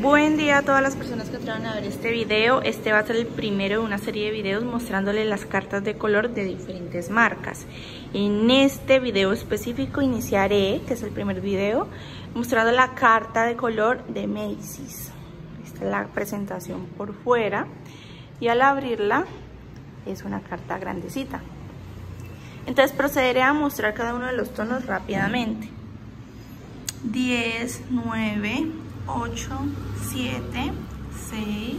Buen día a todas las personas que entraron a ver este video. Este va a ser el primero de una serie de videos mostrándoles las cartas de color de diferentes marcas. En este video específico iniciaré, que es el primer video, mostrando la carta de color de Macy's. Esta es la presentación por fuera y al abrirla es una carta grandecita. Entonces procederé a mostrar cada uno de los tonos rápidamente. 10, 9, 8, 7, 6,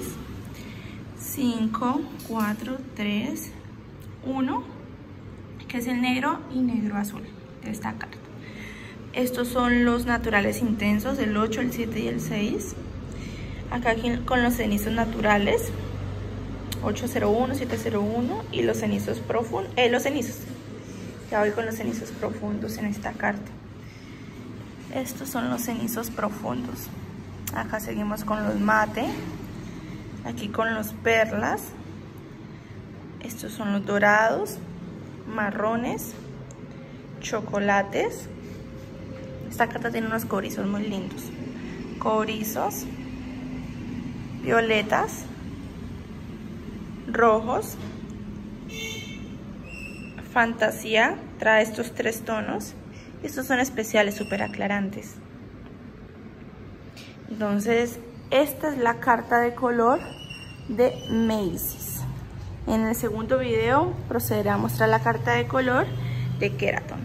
5, 4, 3, 1, que es el negro y negro azul de esta carta. Estos son los naturales intensos, el 8, el 7 y el 6. Acá con los cenizos naturales, 801, 701 y los cenizos profundos, ya voy con los cenizos profundos en esta carta. Estos son los cenizos profundos. Acá seguimos con los mate, aquí con los perlas. Estos son los dorados, marrones, chocolates. Esta carta tiene unos cobrizos muy lindos. Cobrizos, violetas, rojos. Fantasía trae estos tres tonos. Estos son especiales, súper aclarantes. Entonces, esta es la carta de color de Macy's. En el segundo video procederé a mostrar la carta de color de Keraton.